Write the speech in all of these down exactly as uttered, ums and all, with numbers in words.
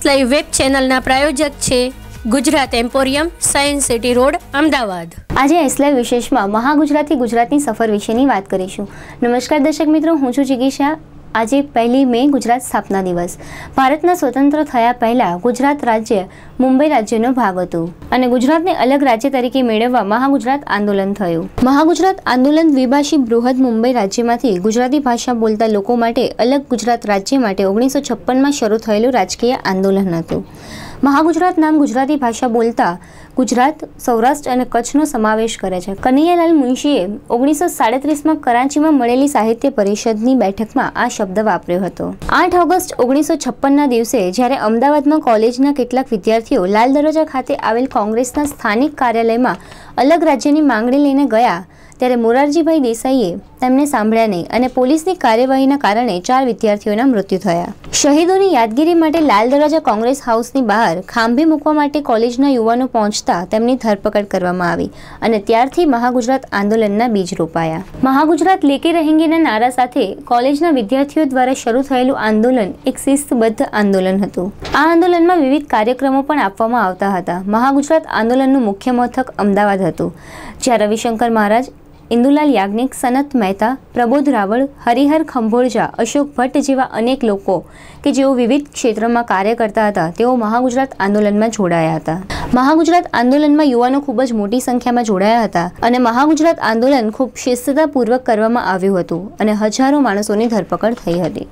Live web ચેનલના પ્રાયોજક છે Gujarat emporium, science city road, Ahmedabad. આજે એસ લાઈવ વિશેષમાં મહાગુજરાતથી ગુજરાતની સફર વિશેની વાત કરીશું। નમસ્કાર દર્શક મિત્રો, હું છું જિગીશા। આજે પહેલી મે ગુજરાત સ્થાપના દિવસ। ભારતના સ્વતંત્ર થયા પહેલા ગુજરાત રાજ્ય મુંબઈ રાજ્યનો ભાગ હતું અને ગુજરાતને અલગ રાજ્ય તરીકે મેળવવા મહાગુજરાત આંદોલન થયું। મહાગુજરાત આંદોલન દ્વિભાષી બૃહદ મુંબઈ રાજ્યમાંથી ગુજરાતી ભાષા બોલતા લોકો માટે અલગ ગુજરાત રાજ્ય માટે ઓગણીસો છપ્પનમાં શરૂ થયેલું રાજકીય આંદોલન હતું। મહાગુજરાત નામ ગુજરાતી ભાષા બોલતા ગુજરાત, સૌરાષ્ટ્ર અને કચ્છનો સમાવેશ કરે છે। કનૈયાલાલ મુનશીએ ઓગણીસો સાડત્રીસમાં કરાંચીમાં મળેલી સાહિત્ય પરિષદની બેઠકમાં આ શબ્દ વાપર્યો હતો। આઠ ઓગસ્ટ ઓગણીસો છપ્પનના દિવસે જ્યારે અમદાવાદમાં કોલેજના કેટલાક વિદ્યાર્થીઓ લાલ દરવાજા ખાતે આવેલ કોંગ્રેસના સ્થાનિક કાર્યાલયમાં અલગ રાજ્યની માંગણી લઈને ગયા ત્યારે મોરારજીભાઈ દેસાઈએ તેમને સાંભળ્યા નહીં અને પોલીસની કાર્યવાહીના કારણે ચાર વિદ્યાર્થીઓના મૃત્યુ થયા। શહીદોની યાદગીરી માટે લાલ દરવાજા કોંગ્રેસ હાઉસની બહાર ખાંભી મૂકવા માટે કોલેજના યુવાનો પહોંચતા તેમની ધરપકડ કરવામાં આવી અને ત્યારથી મહાગુજરાત આંદોલનના બીજ રોપાયા। મહાગુજરાત લેકે રહેંગેના નારા સાથે કોલેજના વિદ્યાર્થીઓ દ્વારા શરૂ થયેલું આંદોલન એક શિસ્તબદ્ધ આંદોલન હતું। આ આંદોલનમાં વિવિધ કાર્યક્રમો પણ આપવામાં આવતા હતા। મહાગુજરાત આંદોલનનું મુખ્ય મથક અમદાવાદ હતું, જ્યાં રવિશંકર મહારાજ, ઇન્દુલાલ યાજ્ઞિક, સનત મહેતા, પ્રબોધ રાવળ, હરિહર ખંભોળજા, અશોક ભટ્ટ જેવા અનેક લોકો કે જેઓ વિવિધ ક્ષેત્રમાં કાર્ય કરતા હતા તેઓ મહાગુજરાત આંદોલનમાં જોડાયા હતા। મહાગુજરાત આંદોલનમાં યુવાનો ખૂબ જ મોટી સંખ્યામાં જોડાયા હતા અને મહાગુજરાત આંદોલન ખૂબ શિસ્તતાપૂર્વક કરવામાં આવ્યું હતું અને હજારો માણસોની ધરપકડ થઈ હતી।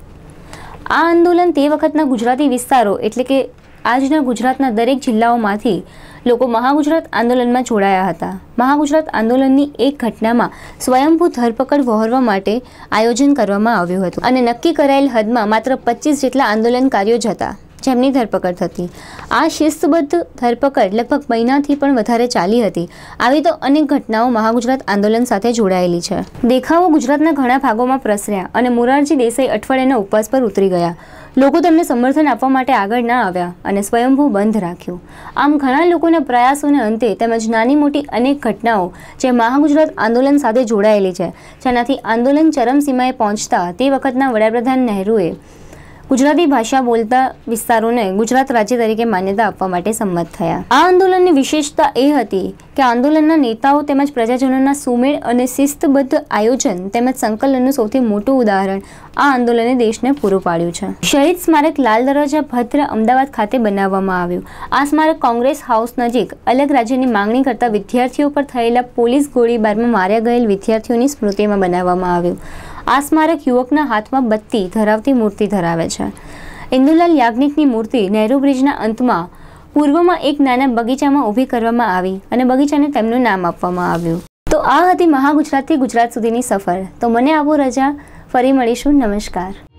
આ આંદોલન તે વખતના ગુજરાતી વિસ્તારો એટલે કે આજના ગુજરાતના દરેક જિલ્લાઓમાંથી લોકો મહાગુજરાત આંદોલનમાં જોડાયા હતા। મહાગુજરાત આંદોલનની એક ઘટનામાં સ્વયંભૂ ધરપકડ વહોરવા માટે આયોજન કરવામાં આવ્યું હતું અને નક્કી કરાયેલ હદમાં માત્ર પચીસ જેટલા આંદોલનકારીઓ જ હતા જેમની ધરપકડ થતી। આ શિસ્તબદ્ધ ધરપકડ લગભગ મહિનાથી પણ વધારે ચાલી હતી। આવી તો અનેક ઘટનાઓ મહાગુજરાત આંદોલન સાથે જોડાયેલી છે। દેખાવો ગુજરાતના ઘણા ભાગોમાં પ્રસર્યા અને મોરારજી દેસાઈ અઠવાડિયાના ઉપવાસ પર ઉતરી ગયા। લોકો તેમને સમર્થન આપવા માટે આગળ ના આવ્યા અને સ્વયંભૂ બંધ રાખ્યું। આમ ઘણા લોકોના પ્રયાસોને અંતે તેમજ નાની મોટી અનેક ઘટનાઓ જે મહાગુજરાત આંદોલન સાથે જોડાયેલી છે, જેનાથી આંદોલન ચરમસીમાએ પહોંચતા તે વખતના વડાપ્રધાન નહેરુએ ગુજરાતી ભાષા બોલતા વિસ્તારોને ગુજરાત રાજ્ય તરીકે માન્યતા આપવા માટે સંમત થયા। આ આંદોલનની વિશેષતા એ હતી કે આંદોલનના નેતાઓ તેમજ પ્રજાજનોના સુમેળ અને શિસ્તબદ્ધ આયોજન તેમજ સંકલનનું સૌથી મોટું ઉદાહરણ આ આંદોલને દેશને પૂરું પાડ્યું છે। શહીદ સ્મારક લાલ દરવાજા ભદ્ર અમદાવાદ ખાતે બનાવવામાં આવ્યું। આ સ્મારક કોંગ્રેસ હાઉસ નજીક અલગ રાજ્યની માંગણી કરતા વિદ્યાર્થીઓ પર થયેલા પોલીસ ગોળીબારમાં માર્યા ગયેલ વિદ્યાર્થીઓની સ્મૃતિમાં બનાવવામાં આવ્યું। આ સ્મારક યુવકના હાથમાં બત્તી ધરાવતી મૂર્તિ ધરાવે છે। ઇન્દુલાલ યાજ્ઞિકની મૂર્તિ નહેરુ બ્રિજના અંતમાં પૂર્વમાં એક નાના બગીચામાં ઊભી કરવામાં આવી અને બગીચાને તેમનું નામ આપવામાં આવ્યું। તો આ હતી મહાગુજરાતથી ગુજરાત સુધીની સફર। તો મને આપો રજા, ફરી મળીશું। નમસ્કાર।